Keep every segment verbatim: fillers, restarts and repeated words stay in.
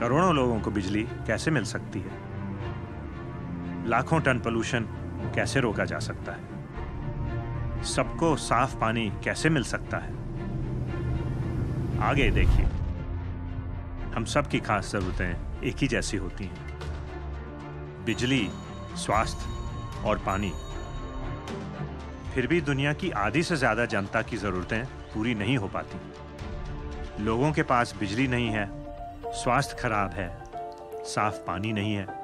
करोड़ों लोगों को बिजली कैसे मिल सकती है? लाखों टन पोल्यूशन कैसे रोका जा सकता है? सबको साफ पानी कैसे मिल सकता है? आगे देखिए, हम सब की खास जरूरतें एक ही जैसी होती हैं। बिजली, स्वास्थ्य और पानी। फिर भी दुनिया की आधी से ज्यादा जनता की जरूरतें पूरी नहीं हो पाती। लोगों के पास बिजली नहीं है, स्वास्थ्य खराब है, साफ पानी नहीं है।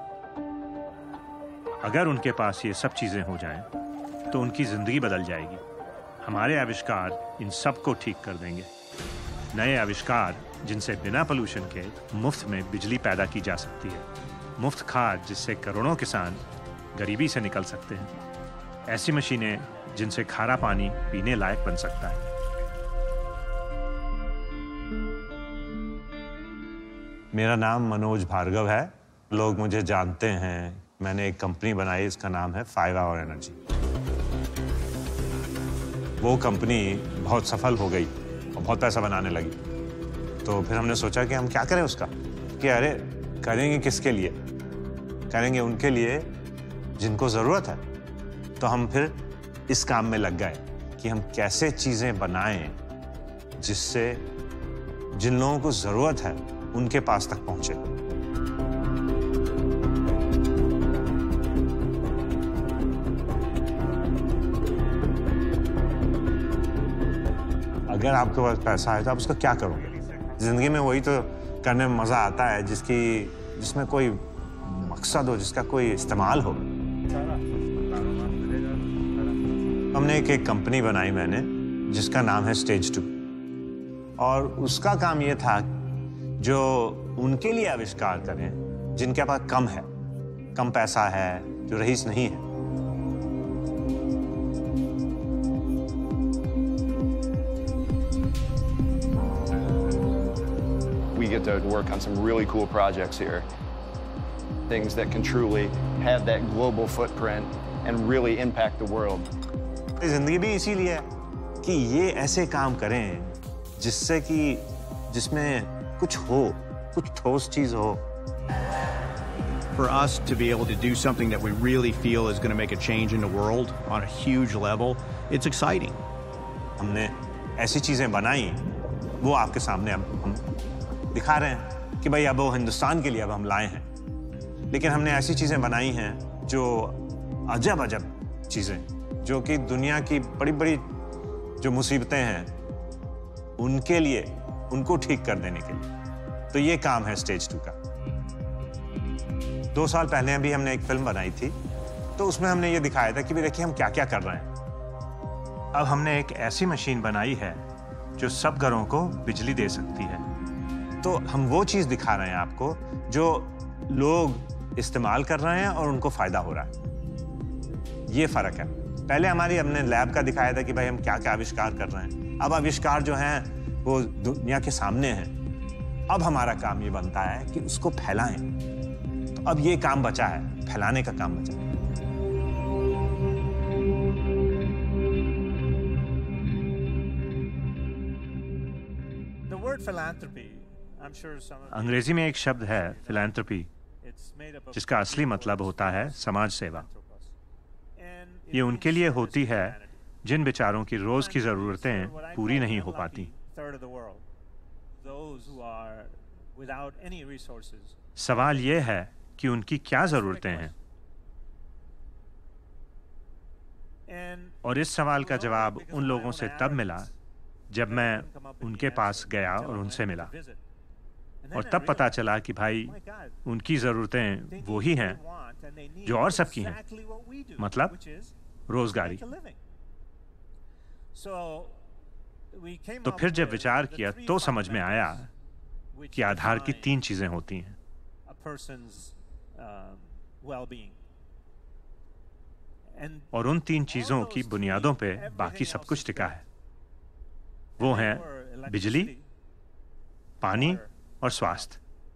अगर उनके पास ये सब चीजें हो जाएं, तो उनकी जिंदगी बदल जाएगी। हमारे आविष्कार इन सब को ठीक कर देंगे। नए आविष्कार जिनसे बिना पोल्यूशन के मुफ्त में बिजली पैदा की जा सकती है। मुफ्त खाद जिससे करोड़ों किसान गरीबी से निकल सकते हैं। ऐसी मशीनें जिनसे खारा पानी पीने लायक बन सकता है। मेरा नाम मनोज भार्गव है। लोग मुझे जानते हैं। मैंने एक कंपनी बनाई, इसका नाम है फाइव आवर एनर्जी। वो कंपनी बहुत सफल हो गई और बहुत पैसा बनाने लगी। तो फिर हमने सोचा कि हम क्या करें उसका, कि अरे करेंगे किसके लिए? करेंगे उनके लिए जिनको ज़रूरत है। तो हम फिर इस काम में लग गए कि हम कैसे चीज़ें बनाएं जिससे जिन लोगों को ज़रूरत है उनके पास तक पहुंचे। अगर आपके पास पैसा है तो आप उसका क्या करोगे? जिंदगी में वही तो करने में मजा आता है जिसकी जिसमें कोई मकसद हो, जिसका कोई इस्तेमाल हो। हमने एक एक कंपनी बनाई मैंने, जिसका नाम है स्टेज टू। और उसका काम ये था जो उनके लिए आविष्कार करें जिनके पास कम है, कम पैसा है, जो रईस नहीं है। We get to work on some really cool projects here. Things that can truly have that global footprint and really impact the world. जिंदगी भी इसीलिए है कि ये ऐसे काम करें जिससे कि जिसमें कुछ हो, कुछ ठोस चीज हो। For us to be able to do something that we really feel is going to make a change in the world on a huge level, it's exciting. हमने ऐसी चीजें बनाई, वो आपके सामने अब हम दिखा रहे हैं कि भाई अब वो हिंदुस्तान के लिए अब हम लाए हैं। लेकिन हमने ऐसी चीजें बनाई हैं जो अजब अजब चीजें, जो कि दुनिया की बड़ी बड़ी जो मुसीबतें हैं उनके लिए, उनको ठीक कर देने के लिए। तो ये काम है स्टेज टू का। दो साल पहले भी हमने एक फिल्म बनाई थी, तो उसमें हमने ये दिखाया था कि भी देखिए हम क्या क्या कर रहे हैं। अब हमने एक ऐसी मशीन बनाई है जो सब घरों को बिजली दे सकती है। तो हम वो चीज दिखा रहे हैं आपको जो लोग इस्तेमाल कर रहे हैं और उनको फायदा हो रहा है। ये फर्क है। पहले हमारी हमने लैब का दिखाया था कि भाई हम क्या क्या आविष्कार कर रहे हैं। अब आविष्कार जो हैं वो दुनिया के सामने हैं। अब हमारा काम ये बनता है कि उसको फैलाएं। तो अब ये काम बचा है, फैलाने का काम बचा है। अंग्रेजी में एक शब्द है फिलैंथ्रोपी, जिसका असली मतलब होता है समाज सेवा। ये उनके लिए होती है जिन बेचारों की रोज की जरूरतें पूरी नहीं हो पाती। सवाल ये है कि उनकी क्या जरूरतें हैं, और इस सवाल का जवाब उन लोगों से तब मिला जब मैं उनके पास गया और उनसे मिला। और तब पता चला कि भाई उनकी जरूरतें वो ही हैं जो और सबकी हैं, मतलब रोजगारी। तो फिर जब विचार किया तो समझ में आया कि आधार की तीन चीजें होती हैं। और उन तीन चीजों की बुनियादों पे बाकी सब कुछ टिका है। वो हैं बिजली, पानी और स्वास्थ्य।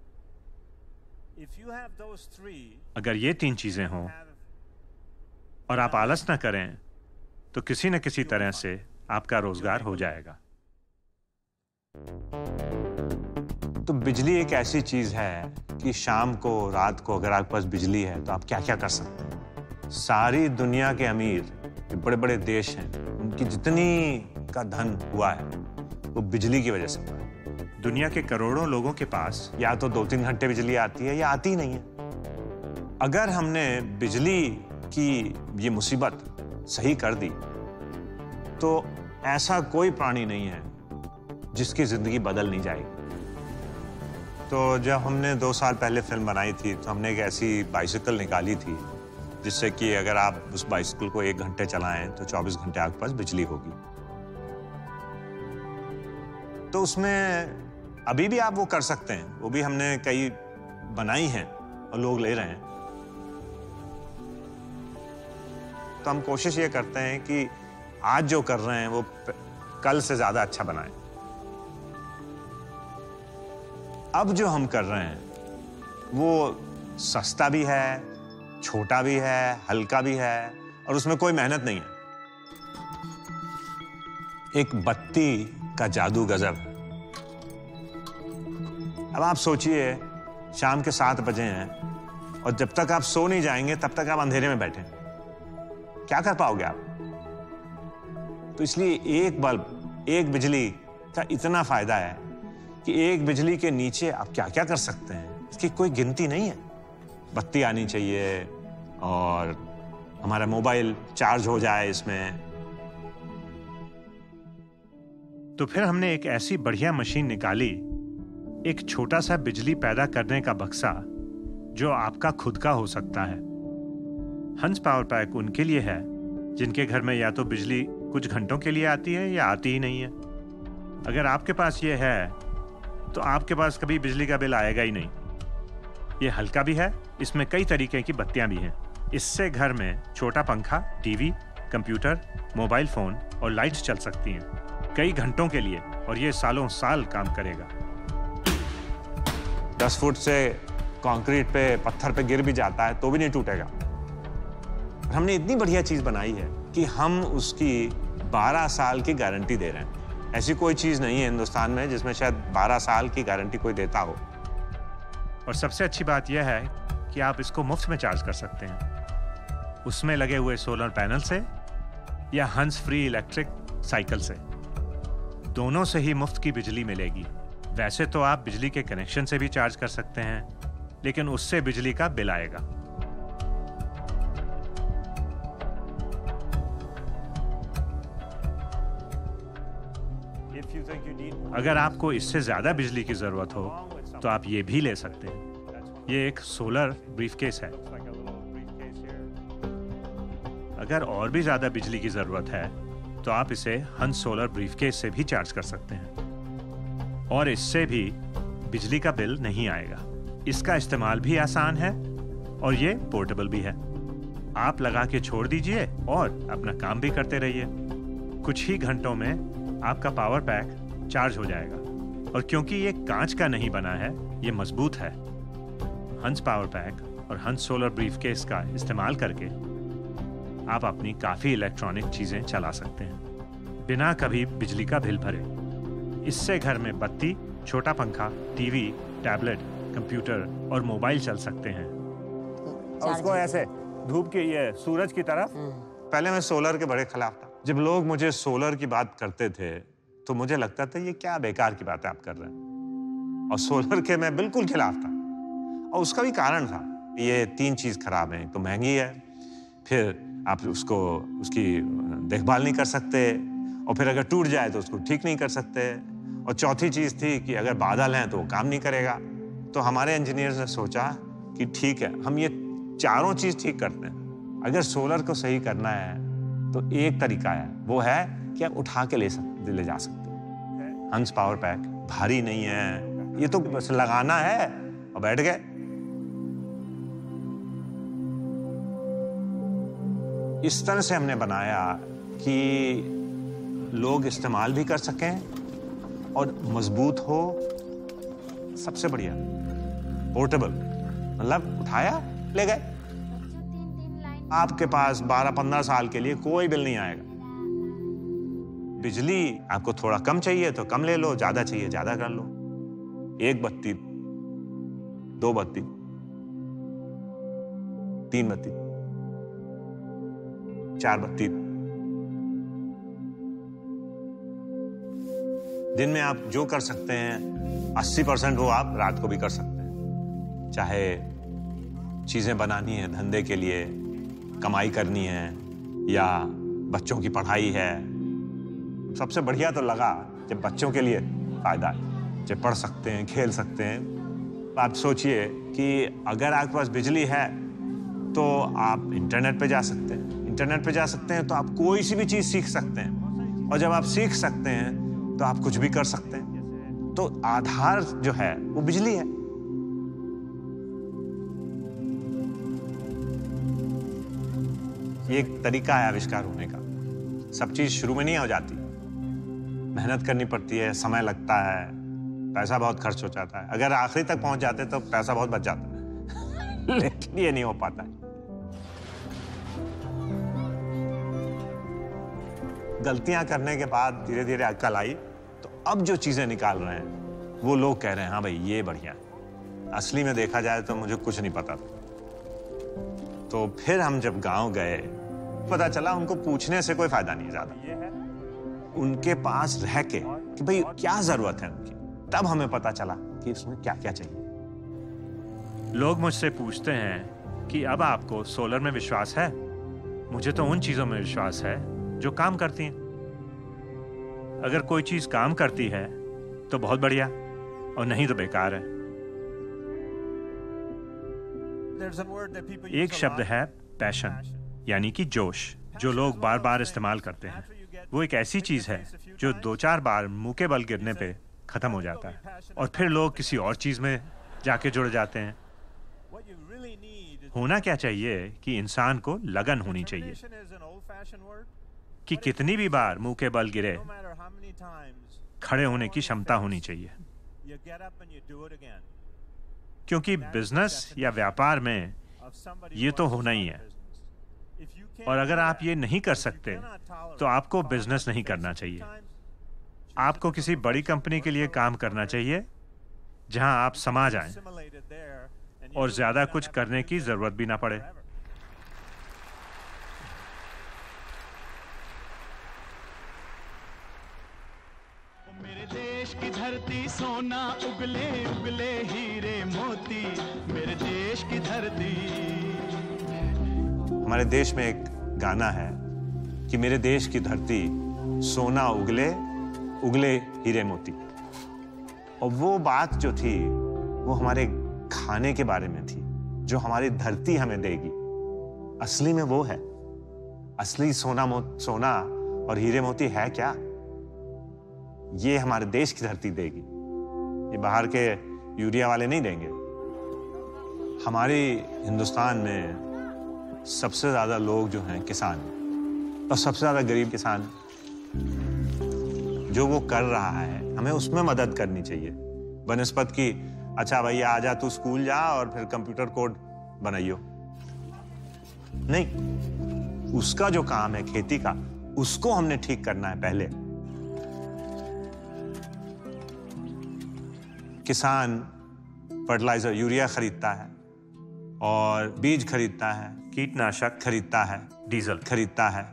अगर ये तीन चीजें हों और आप आलस ना करें तो किसी न किसी तरह से आपका रोजगार हो जाएगा। तो बिजली एक ऐसी चीज है कि शाम को, रात को अगर आपके पास बिजली है तो आप क्या क्या कर सकते हैं। सारी दुनिया के अमीर, जो बड़े बड़े देश हैं, उनकी जितनी का धन हुआ है वो बिजली की वजह से हुआ है। दुनिया के करोड़ों लोगों के पास या तो दो तीन घंटे बिजली आती है या आती ही नहीं है। अगर हमने बिजली की ये मुसीबत सही कर दी तो ऐसा कोई प्राणी नहीं है जिसकी जिंदगी बदल नहीं जाएगी। तो जब हमने दो साल पहले फिल्म बनाई थी तो हमने एक ऐसी बाइसिकल निकाली थी जिससे कि अगर आप उस बाइसिकल को एक घंटे चलाएं तो चौबीस घंटे आपके पास बिजली होगी। तो उसमें अभी भी आप वो कर सकते हैं, वो भी हमने कई बनाई हैं और लोग ले रहे हैं। तो हम कोशिश ये करते हैं कि आज जो कर रहे हैं वो कल से ज्यादा अच्छा बनाएं। अब जो हम कर रहे हैं वो सस्ता भी है, छोटा भी है, हल्का भी है और उसमें कोई मेहनत नहीं है। एक बत्ती का जादू गजब। अब आप सोचिए शाम के सात बजे हैं और जब तक आप सो नहीं जाएंगे तब तक आप अंधेरे में बैठे, क्या कर पाओगे आप? तो इसलिए एक बल्ब, एक बिजली का इतना फायदा है कि एक बिजली के नीचे आप क्या क्या कर सकते हैं, इसकी कोई गिनती नहीं है। बत्ती आनी चाहिए और हमारा मोबाइल चार्ज हो जाए इसमें। तो फिर हमने एक ऐसी बढ़िया मशीन निकाली, एक छोटा सा बिजली पैदा करने का बक्सा जो आपका खुद का हो सकता है। हंस पावर पैक उनके लिए है जिनके घर में या तो बिजली कुछ घंटों के लिए आती है या आती ही नहीं है। अगर आपके पास ये है तो आपके पास कभी बिजली का बिल आएगा ही नहीं। ये हल्का भी है, इसमें कई तरीके की बत्तियां भी हैं। इससे घर में छोटा पंखा, टीवी, कंप्यूटर, मोबाइल फोन और लाइट्स चल सकती हैं कई घंटों के लिए और ये सालों साल काम करेगा। दस फुट से कंक्रीट पे, पत्थर पे गिर भी जाता है तो भी नहीं टूटेगा। हमने इतनी बढ़िया चीज बनाई है कि हम उसकी बारह साल की गारंटी दे रहे हैं। ऐसी कोई चीज नहीं है हिंदुस्तान में जिसमें शायद बारह साल की गारंटी कोई देता हो। और सबसे अच्छी बात यह है कि आप इसको मुफ्त में चार्ज कर सकते हैं, उसमें लगे हुए सोलर पैनल से या हंस फ्री इलेक्ट्रिक साइकिल से। दोनों से ही मुफ्त की बिजली मिलेगी। वैसे तो आप बिजली के कनेक्शन से भी चार्ज कर सकते हैं, लेकिन उससे बिजली का बिल आएगा। अगर आपको इससे ज्यादा बिजली की जरूरत हो तो आप ये भी ले सकते हैं। ये एक सोलर ब्रीफकेस है। अगर और भी ज्यादा बिजली की जरूरत है तो आप इसे हंस सोलर ब्रीफकेस से भी चार्ज कर सकते हैं और इससे भी बिजली का बिल नहीं आएगा। इसका इस्तेमाल भी आसान है और ये पोर्टेबल भी है। आप लगा के छोड़ दीजिए और अपना काम भी करते रहिए। कुछ ही घंटों में आपका पावर पैक चार्ज हो जाएगा और क्योंकि ये कांच का नहीं बना है, ये मजबूत है। हंस पावर पैक और हंस सोलर ब्रीफकेस का इस्तेमाल करके आप अपनी काफी इलेक्ट्रॉनिक चीजें चला सकते हैं बिना कभी बिजली का बिल भरे। इससे घर में बत्ती, छोटा पंखा, टीवी, टैबलेट, कंप्यूटर और मोबाइल चल सकते हैं। और उसको ऐसे धूप की, ये सूरज की तरफ। पहले मैं सोलर के बड़े खिलाफ था। जब लोग मुझे सोलर की बात करते थे तो मुझे लगता था ये क्या बेकार की बात है आप कर रहे हैं, और सोलर के मैं बिल्कुल खिलाफ था। और उसका भी कारण था, ये तीन चीज खराब है। तो महंगी है, फिर आप उसको उसकी देखभाल नहीं कर सकते, और फिर अगर टूट जाए तो उसको ठीक नहीं कर सकते, और चौथी चीज थी कि अगर बादल हैं तो वो काम नहीं करेगा। तो हमारे इंजीनियर्स ने सोचा कि ठीक है, हम ये चारों चीज ठीक करते हैं। अगर सोलर को सही करना है तो एक तरीका है, वो है कि आप उठा के ले सकते ले जा सकते हैं। हंस पावर पैक भारी नहीं है, ये तो बस लगाना है और बैठ गए। इस तरह से हमने बनाया कि लोग इस्तेमाल भी कर सकें और मजबूत हो। सबसे बढ़िया पोर्टेबल, मतलब उठाया ले गए। आपके पास बारह पंद्रह साल के लिए कोई बिल नहीं आएगा। बिजली आपको थोड़ा कम चाहिए तो कम ले लो, ज्यादा चाहिए ज्यादा कर लो। एक बत्ती, दो बत्ती, तीन बत्ती, चार बत्ती। दिन में आप जो कर सकते हैं अस्सी परसेंट वो आप रात को भी कर सकते हैं। चाहे चीजें बनानी है धंधे के लिए, कमाई करनी है, या बच्चों की पढ़ाई है। सबसे बढ़िया तो लगा जब बच्चों के लिए फायदा है, जब पढ़ सकते हैं, खेल सकते हैं। आप सोचिए कि अगर आपके पास बिजली है तो आप इंटरनेट पे जा सकते हैं। इंटरनेट पे जा सकते हैं तो आप कोई सी भी चीज सीख सकते हैं, और जब आप सीख सकते हैं तो आप कुछ भी कर सकते हैं। तो आधार जो है वो बिजली है। ये एक तरीका है आविष्कार होने का। सब चीज शुरू में नहीं हो जाती, मेहनत करनी पड़ती है, समय लगता है, पैसा बहुत खर्च हो जाता है। अगर आखिरी तक पहुंच जाते तो पैसा बहुत बच जाता है लेकिन ये नहीं हो पाता है। गलतियां करने के बाद धीरे धीरे अक्ल आई, तो अब जो चीजें निकाल रहे हैं वो लोग कह रहे हैं हाँ भाई ये बढ़िया है। असली में देखा जाए तो मुझे कुछ नहीं पता था। तो फिर हम जब गांव गए, पता चला उनको पूछने से कोई फायदा नहीं है ज्यादा, उनके पास रह के कि भाई क्या जरूरत है उनकी, तब हमें पता चला कि उसमें क्या क्या चाहिए। लोग मुझसे पूछते हैं कि अब आपको सोलर में विश्वास है? मुझे तो उन चीजों में विश्वास है जो काम करती हैं। अगर कोई चीज काम करती है तो बहुत बढ़िया, और नहीं तो बेकार है। एक शब्द है पैशन, यानी कि जोश, जो लोग बार बार इस्तेमाल करते हैं। वो एक ऐसी चीज है जो दो चार बार मुंह के बल गिरने पे खत्म हो जाता है, और फिर लोग किसी और चीज में जाके जुड़ जाते हैं। होना क्या चाहिए कि इंसान को लगन होनी चाहिए कि कितनी भी बार मुंह के बल गिरे, खड़े होने की क्षमता होनी चाहिए। क्योंकि बिजनेस या व्यापार में ये तो होना ही है, और अगर आप ये नहीं कर सकते तो आपको बिजनेस नहीं करना चाहिए। आपको किसी बड़ी कंपनी के लिए काम करना चाहिए जहां आप समा जाएं और ज्यादा कुछ करने की जरूरत भी ना पड़े। मेरे देश की धरती सोना उगले उगले हीरे मोती, मेरे देश की धरती। हमारे देश में एक गाना है कि मेरे देश की धरती सोना उगले उगले हीरे मोती, और वो बात जो थी वो हमारे खाने के बारे में थी, जो हमारी धरती हमें देगी। असली में वो है, असली सोना मो सोना और हीरे मोती है क्या? ये हमारे देश की धरती देगी, ये बाहर के यूरिया वाले नहीं देंगे। हमारे हिंदुस्तान में सबसे ज्यादा लोग जो हैं किसान, और सबसे ज्यादा गरीब किसान। जो वो कर रहा है हमें उसमें मदद करनी चाहिए, बनस्पत की अच्छा भैया आजा तू स्कूल जा और फिर कंप्यूटर कोड बनाइयो। नहीं, उसका जो काम है खेती का, उसको हमने ठीक करना है पहले। किसान फर्टिलाइजर यूरिया खरीदता है, और बीज खरीदता है, कीटनाशक खरीदता है, डीजल खरीदता है,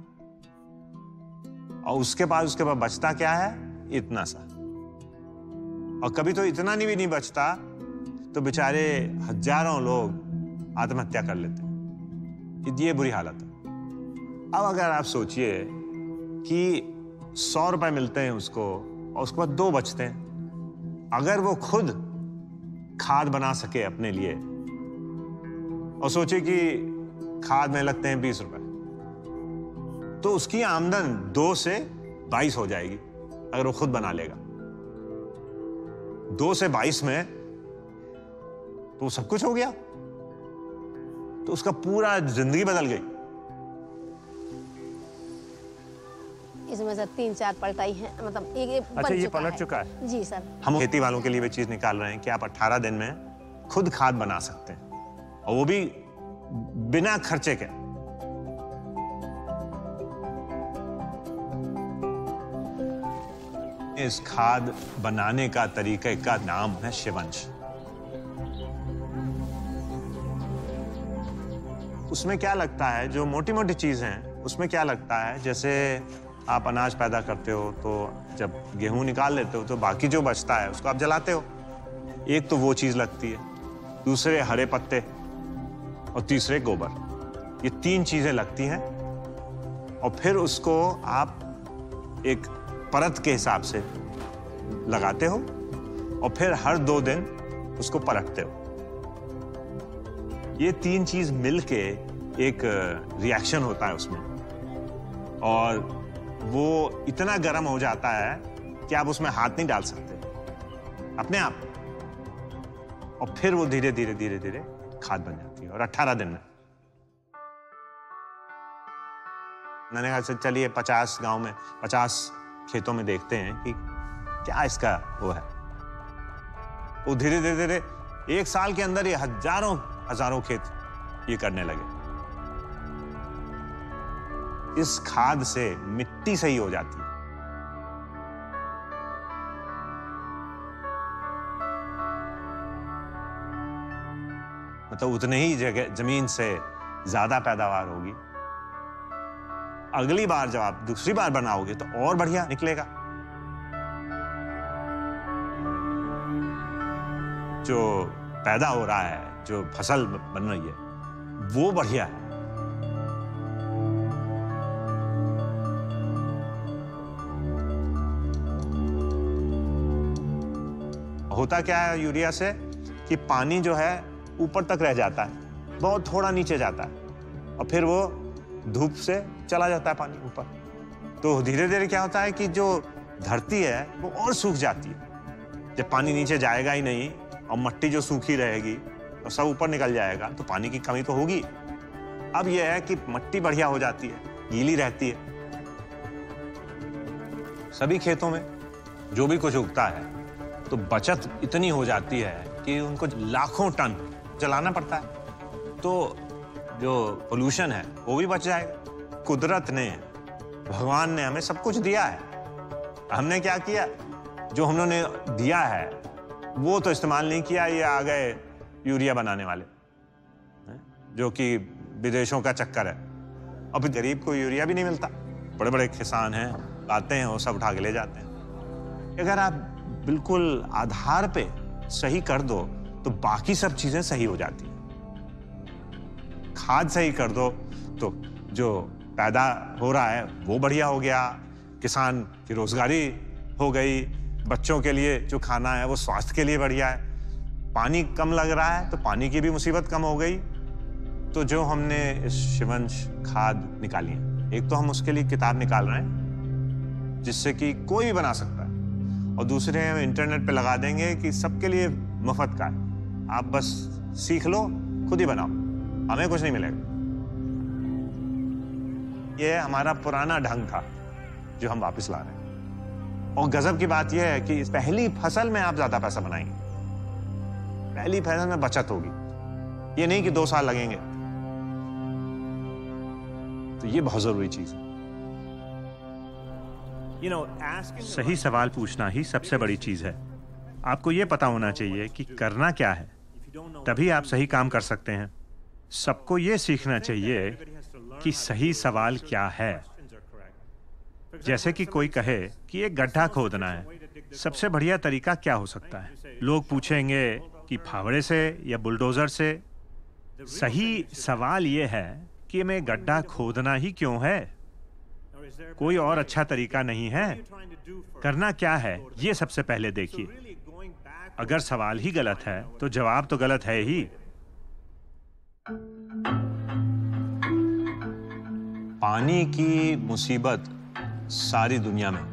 और उसके बाद उसके बाद बचता क्या है? इतना सा। और कभी तो इतना नहीं भी नहीं बचता तो बेचारे हजारों लोग आत्महत्या कर लेते हैं। ये बुरी हालत है। अब अगर आप सोचिए कि सौ रुपए मिलते हैं उसको, और उसके बाद दो बचते हैं। अगर वो खुद खाद बना सके अपने लिए, और सोचे कि खाद में लगते हैं बीस रुपए, तो उसकी आमदन दो से बाईस हो जाएगी अगर वो खुद बना लेगा। दो से बाईस में तो सब कुछ हो गया, तो उसका पूरा जिंदगी बदल गई। इसमें से तीन चार पलटाई है, मतलब एक एक अच्छा, ये पलट चुका है जी सर। हम खेती वालों के लिए भी चीज निकाल रहे हैं कि आप अठारह दिन में खुद खाद बना सकते हैं, और वो भी बिना खर्चे के। इस खाद बनाने का तरीके का नाम है शिवंश। उसमें क्या लगता है, जो मोटी मोटी चीज हैं उसमें क्या लगता है, जैसे आप अनाज पैदा करते हो तो जब गेहूं निकाल लेते हो तो बाकी जो बचता है उसको आप जलाते हो। एक तो वो चीज लगती है, दूसरे हरे पत्ते और तीसरे गोबर। ये तीन चीजें लगती हैं और फिर उसको आप एक परत के हिसाब से लगाते हो और फिर हर दो दिन उसको परखते हो। ये तीन चीज मिलके एक रिएक्शन होता है उसमें और वो इतना गर्म हो जाता है कि आप उसमें हाथ नहीं डाल सकते अपने आप, और फिर वो धीरे धीरे धीरे धीरे खाद बन जाती है। और अठारह दिन में मैंने कहा चलिए पचास गांव में पचास खेतों में देखते हैं कि क्या इसका वो है। वो धीरे धीरे धीरे एक साल के अंदर ये हजारों हजारों खेत ये करने लगे। इस खाद से मिट्टी सही हो जाती है। मतलब उतने ही जगह जमीन से ज्यादा पैदावार होगी। अगली बार जब आप दूसरी बार बनाओगे तो और बढ़िया निकलेगा। जो पैदा हो रहा है, जो फसल बन रही है, वो बढ़िया है। होता क्या है यूरिया से कि पानी जो है ऊपर तक रह जाता है, बहुत थोड़ा नीचे जाता है और फिर वो धूप से चला जाता है पानी ऊपर। तो धीरे धीरे क्या होता है कि जो धरती है वो और सूख जाती है। जब पानी नीचे जाएगा ही नहीं और मिट्टी जो सूखी रहेगी और सब ऊपर निकल जाएगा तो पानी की कमी तो होगी। अब यह है कि मिट्टी बढ़िया हो जाती है, गीली रहती है। सभी खेतों में जो भी कुछ उगता है तो बचत इतनी हो जाती है कि उनको लाखों टन जलाना पड़ता है, तो जो पोल्यूशन है वो भी बच जाएगा। कुदरत ने, भगवान ने हमें सब कुछ दिया है। हमने क्या किया, जो हम लोगों ने दिया है वो तो इस्तेमाल नहीं किया। ये आ गए यूरिया बनाने वाले, जो कि विदेशों का चक्कर है। अब गरीब को यूरिया भी नहीं मिलता। बड़े बड़े किसान हैं, आते हैं, वो सब उठा के ले जाते हैं। अगर आप बिल्कुल आधार पे सही कर दो तो बाकी सब चीजें सही हो जाती हैं। खाद सही कर दो तो जो पैदा हो रहा है वो बढ़िया हो गया, किसान की रोजगारी हो गई, बच्चों के लिए जो खाना है वो स्वास्थ्य के लिए बढ़िया है। पानी कम लग रहा है तो पानी की भी मुसीबत कम हो गई। तो जो हमने इस शिवंश खाद निकाली है, एक तो हम उसके लिए किताब निकाल रहे हैं जिससे कि कोई भी बना सकता है, और दूसरे हम इंटरनेट पे लगा देंगे कि सबके लिए मुफ्त का है। आप बस सीख लो, खुद ही बनाओ, हमें कुछ नहीं मिलेगा। ये हमारा पुराना ढंग था जो हम वापस ला रहे हैं। और गजब की बात यह है कि इस पहली फसल में आप ज्यादा पैसा बनाएंगे, पहली फसल में बचत होगी। ये नहीं कि दो साल लगेंगे। तो ये बहुत जरूरी चीज है। सही सवाल पूछना ही सबसे बड़ी चीज है। आपको यह पता होना चाहिए कि करना क्या है, तभी आप सही काम कर सकते हैं। सबको यह सीखना चाहिए कि सही सवाल क्या है। जैसे कि कोई कहे कि एक गड्ढा खोदना है, सबसे बढ़िया तरीका क्या हो सकता है? लोग पूछेंगे कि फावड़े से या बुलडोजर से। सही सवाल यह है कि मैं गड्ढा खोदना ही क्यों है? कोई और अच्छा तरीका नहीं है? करना क्या है ये सबसे पहले देखिए। अगर सवाल ही गलत है तो जवाब तो गलत है ही। पानी की मुसीबत सारी दुनिया में,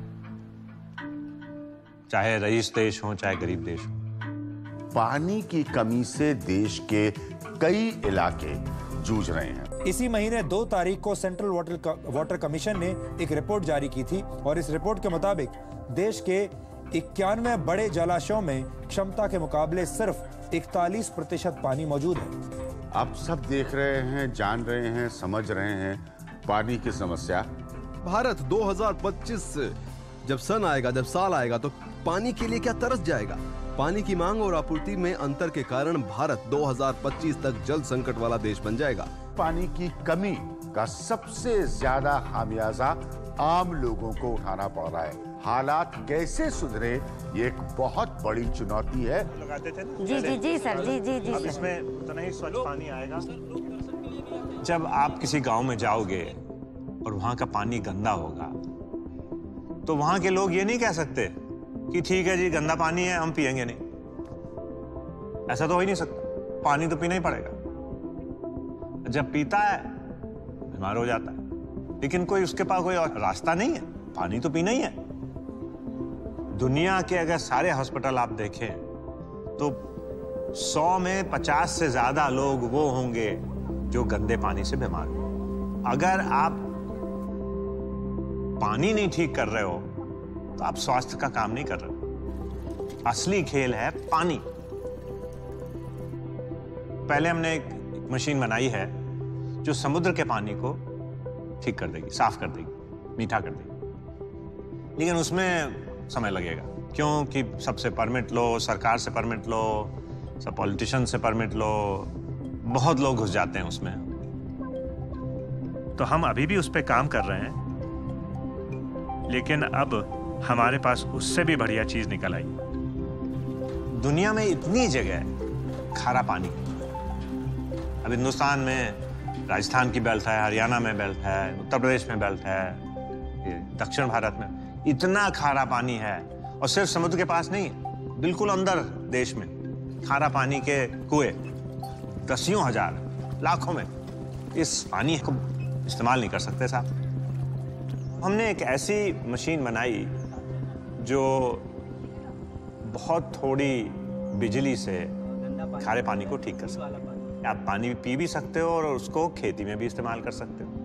चाहे रईस देश हो चाहे गरीब देश हो, पानी की कमी से देश के कई इलाके जूझ रहे हैं। इसी महीने दो तारीख को सेंट्रल वाटर वाटर कमीशन ने एक रिपोर्ट जारी की थी और इस रिपोर्ट के मुताबिक देश के इक्यानवे बड़े जलाशयों में क्षमता के मुकाबले सिर्फ इकतालीस प्रतिशत पानी मौजूद है। आप सब देख रहे हैं, जान रहे हैं, समझ रहे हैं पानी की समस्या। भारत दो हज़ार पच्चीस से जब सन आएगा, जब साल आएगा तो पानी के लिए क्या तरस जाएगा। पानी की मांग और आपूर्ति में अंतर के कारण भारत दो हज़ार पच्चीस तक जल संकट वाला देश बन जाएगा। पानी की कमी का सबसे ज्यादा खामियाजा आम लोगों को उठाना पड़ रहा है। हालात कैसे सुधरे, ये एक बहुत बड़ी चुनौती है। लगाते थे ना? जी जी जी सर, जी जी जी अब सर। इसमें उतना ही स्वच्छ पानी आएगा। जब आप किसी गांव में जाओगे और वहां का पानी गंदा होगा तो वहां के लोग ये नहीं कह सकते कि ठीक है जी गंदा पानी है हम पिएंगे नहीं। ऐसा तो हो ही नहीं सकता, पानी तो पीना ही पड़ेगा। जब पीता है बीमार हो जाता है, लेकिन कोई उसके पास कोई और रास्ता नहीं है, पानी तो पीना ही है। दुनिया के अगर सारे हॉस्पिटल आप देखें तो सौ में पचास से ज्यादा लोग वो होंगे जो गंदे पानी से बीमार हो। अगर आप पानी नहीं ठीक कर रहे हो तो आप स्वास्थ्य का काम नहीं कर रहे। असली खेल है पानी। पहले हमने एक मशीन बनाई है जो समुद्र के पानी को ठीक कर देगी, साफ कर देगी, मीठा कर देगी। लेकिन उसमें समय लगेगा, क्योंकि सबसे परमिट लो, सरकार से परमिट लो, सब पॉलिटिशियन से परमिट लो, बहुत लोग घुस जाते हैं उसमें। तो हम अभी भी उस पर काम कर रहे हैं, लेकिन अब हमारे पास उससे भी बढ़िया चीज निकल आई। दुनिया में इतनी जगह है खारा पानी। अब हिंदुस्तान में राजस्थान की बेल्ट है, हरियाणा में बेल्ट है, उत्तर प्रदेश में बेल्ट है, ये दक्षिण भारत में इतना खारा पानी है। और सिर्फ समुद्र के पास नहीं, बिल्कुल अंदर देश में खारा पानी के कुएं दसियों हजार, लाखों में। इस पानी को इस्तेमाल नहीं कर सकते साहब। हमने एक ऐसी मशीन बनाई जो बहुत थोड़ी बिजली से खारे पानी को ठीक कर सकते हैं। आप पानी पी भी सकते हो और उसको खेती में भी इस्तेमाल कर सकते हो।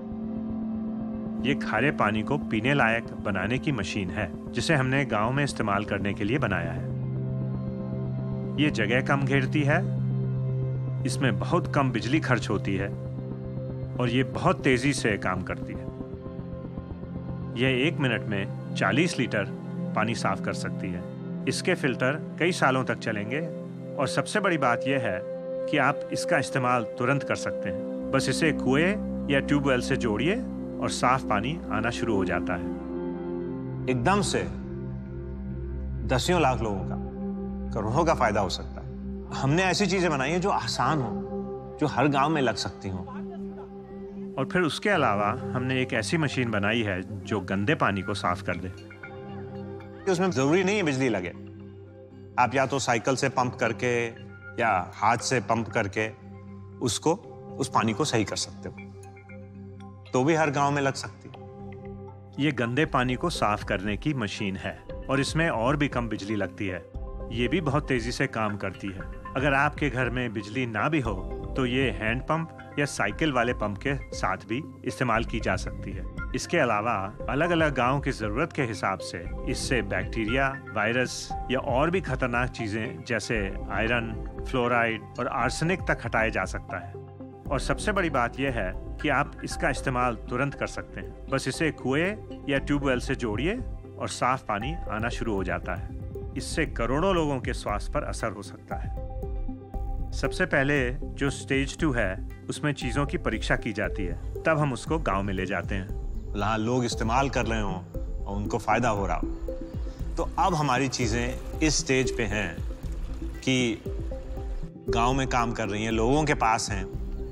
ये खारे पानी को पीने लायक बनाने की मशीन है जिसे हमने गांव में इस्तेमाल करने के लिए बनाया है। ये जगह कम घेरती है, इसमें बहुत कम बिजली खर्च होती है और ये बहुत तेजी से काम करती है। यह एक मिनट में चालीस लीटर पानी साफ कर सकती है। इसके फिल्टर कई सालों तक चलेंगे और सबसे बड़ी बात यह है कि आप इसका इस्तेमाल तुरंत कर सकते हैं। बस इसे कुएं या ट्यूबवेल से जोड़िए और साफ पानी आना शुरू हो जाता है। एकदम से दसियों लाख लोगों का, करोड़ों का फायदा हो सकता है। हमने ऐसी चीजें बनाई हैं जो आसान हो, जो हर गांव में लग सकती हो। और फिर उसके अलावा हमने एक ऐसी मशीन बनाई है जो गंदे पानी को साफ कर दे। उसमें जरूरी नहीं है बिजली लगे। आप या तो साइकिल से पंप करके या हाथ से पंप करके उसको उस पानी को सही कर सकते हो, तो भी हर गांव में लग सकती है। ये गंदे पानी को साफ करने की मशीन है और इसमें और भी कम बिजली लगती है। ये भी बहुत तेजी से काम करती है। अगर आपके घर में बिजली ना भी हो तो ये हैंड पंप या साइकिल वाले पंप के साथ भी इस्तेमाल की जा सकती है। इसके अलावा अलग अलग गांव की जरूरत के हिसाब से इससे बैक्टीरिया, वायरस या और भी खतरनाक चीजें जैसे आयरन, फ्लोराइड और आर्सेनिक तक हटाया जा सकता है। और सबसे बड़ी बात यह है कि आप इसका इस्तेमाल तुरंत कर सकते हैं। बस इसे कुएं या ट्यूबवेल से जोड़िए और साफ पानी आना शुरू हो जाता है। इससे करोड़ों लोगों के स्वास्थ्य पर असर हो सकता है। सबसे पहले जो स्टेज टू है उसमें चीजों की परीक्षा की जाती है, तब हम उसको गांव में ले जाते हैं। जहाँ लोग इस्तेमाल कर रहे हो और उनको फायदा हो रहा हो। तो अब हमारी चीजें इस स्टेज पे हैं कि गांव में काम कर रही हैं, लोगों के पास हैं।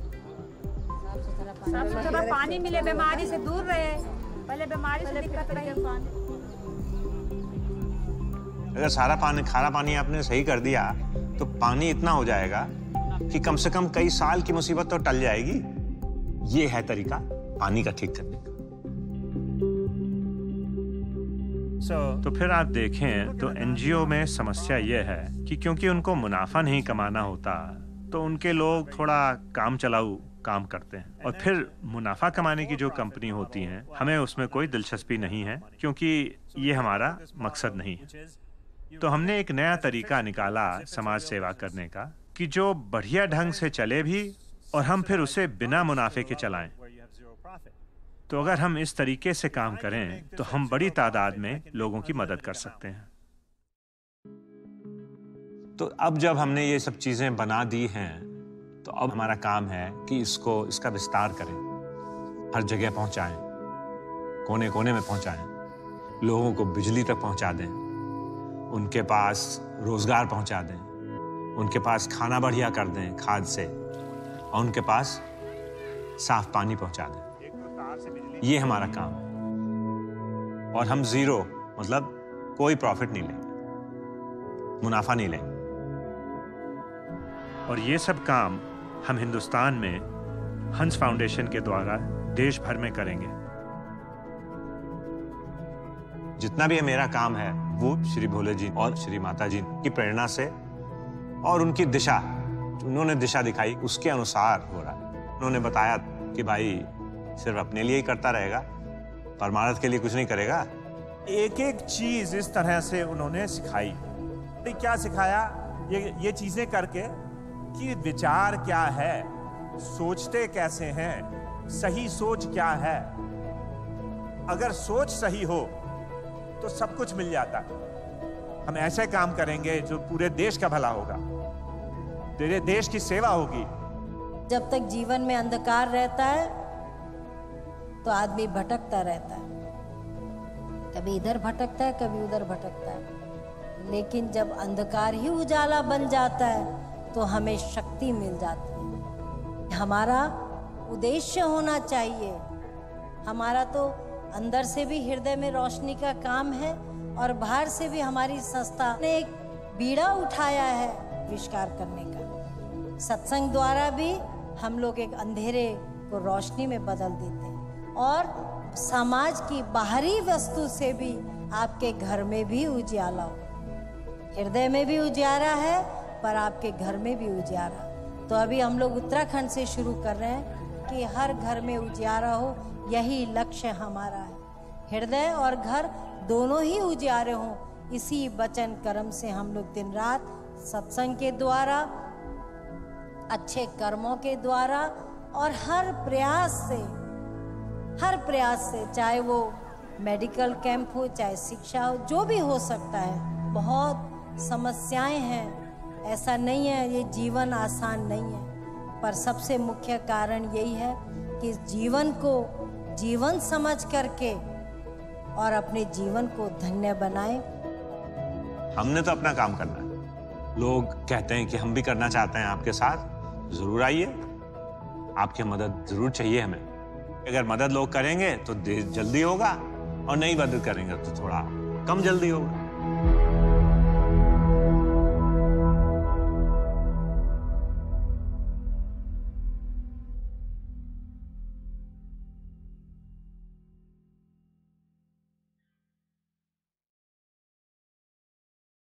साफ सुथरा पानी मिले, बीमारी से दूर रहे। पहले बीमारी से दिक्कत रही। अगर सारा पानी, खारा पानी आपने सही कर दिया तो पानी इतना हो जाएगा कि कम से कम कई साल की मुसीबत तो टल जाएगी। ये है तरीका पानी का ठीक करने का। So, तो फिर आप देखें तो एनजीओ में समस्या यह है कि क्योंकि उनको मुनाफा नहीं कमाना होता तो उनके लोग थोड़ा काम चलाऊ काम करते हैं। और फिर मुनाफा कमाने की जो कंपनी होती हैं, हमें उसमें कोई दिलचस्पी नहीं है क्योंकि ये हमारा मकसद नहीं है। तो हमने एक नया तरीका निकाला समाज सेवा करने का कि जो बढ़िया ढंग से चले भी और हम फिर उसे बिना मुनाफे के चलाएं। तो अगर हम इस तरीके से काम करें तो हम बड़ी तादाद में लोगों की मदद कर सकते हैं। तो अब जब हमने ये सब चीजें बना दी हैं तो अब हमारा काम है कि इसको इसका विस्तार करें, हर जगह पहुंचाएं, कोने कोने में पहुंचाएं, लोगों को बिजली तक पहुंचा दें, उनके पास रोजगार पहुंचा दें, उनके पास खाना बढ़िया कर दें खाद से, और उनके पास साफ पानी पहुंचा दें। ये हमारा काम है। और हम जीरो मतलब कोई प्रॉफिट नहीं लेंगे, मुनाफा नहीं लेंगे। और ये सब काम हम हिंदुस्तान में हंस फाउंडेशन के द्वारा देश भर में करेंगे। जितना भी मेरा काम है वो श्री भोले जी और श्री माता जी की प्रेरणा से और उनकी दिशा, उन्होंने दिशा दिखाई उसके अनुसार हो रहा है। उन्होंने बताया कि भाई सिर्फ अपने लिए ही करता रहेगा, परमार्थ के लिए कुछ नहीं करेगा। एक एक चीज इस तरह से उन्होंने सिखाई। क्या सिखाया? ये ये चीजें करके कि विचार क्या है, सोचते कैसे हैं, सही सोच क्या है। अगर सोच सही हो तो सब कुछ मिल जाता है। हम ऐसे काम करेंगे जो पूरे देश का भला होगा, तेरे देश की सेवा होगी। जब तक जीवन में अंधकार रहता है तो आदमी भटकता रहता है, कभी इधर भटकता है कभी उधर भटकता है। लेकिन जब अंधकार ही उजाला बन जाता है तो हमें शक्ति मिल जाती है। हमारा उद्देश्य होना चाहिए। हमारा तो अंदर से भी हृदय में रोशनी का काम है और बाहर से भी हमारी संस्था ने एक बीड़ा उठाया है आविष्कार करने का। सत्संग द्वारा भी हम लोग एक अंधेरे को रोशनी में बदल देते हैं और समाज की बाहरी वस्तु से भी आपके घर में भी उजियाला हो। हृदय में भी उजियारा है पर आपके घर में भी उजियारा। तो अभी हम लोग उत्तराखंड से शुरू कर रहे हैं कि हर घर में उजियारा हो, यही लक्ष्य हमारा है। हृदय और घर दोनों ही उजियारे हों, इसी वचन कर्म से हम लोग दिन रात सत्संग के द्वारा, अच्छे कर्मों के द्वारा और हर प्रयास से हर प्रयास से, चाहे वो मेडिकल कैंप हो, चाहे शिक्षा हो, जो भी हो सकता है। बहुत समस्याएं हैं, ऐसा नहीं है ये जीवन आसान नहीं है, पर सबसे मुख्य कारण यही है कि जीवन को जीवन समझ करके और अपने जीवन को धन्य बनाएं। हमने तो अपना काम करना है। लोग कहते हैं कि हम भी करना चाहते हैं आपके साथ, जरूर आइए, आपकी मदद जरूर चाहिए हमें। अगर मदद लोग करेंगे तो जल्दी होगा और नहीं मदद करेंगे तो थोड़ा कम जल्दी होगा।